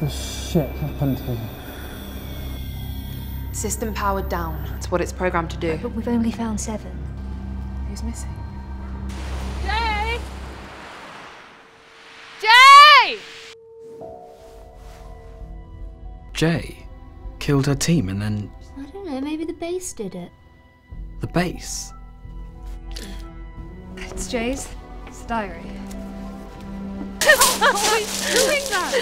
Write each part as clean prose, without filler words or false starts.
the shit happened here? System powered down. That's what it's programmed to do. But we've only found 7. Who's missing? Jay! Jay! Jay killed her team and then... I don't know, maybe the base did it. the base. It's Jay's. It's the diary. How are you doing that?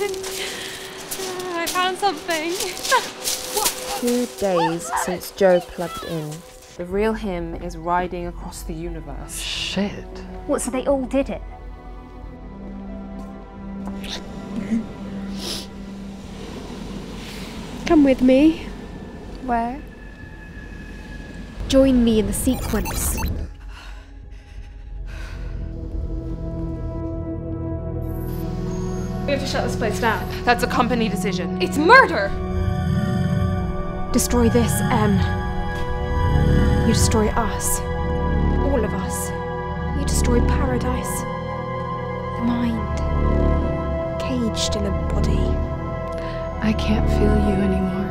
I found something. 2 days since Joe plugged in. The real him is riding across the universe. Shit. What, so they all did it? Come with me. Where? Join me in the sequence. We have to shut this place down. That's a company decision. It's murder! Destroy this, Em. You destroy us. All of us. You destroy paradise. The mind. Caged in a body. I can't feel you anymore.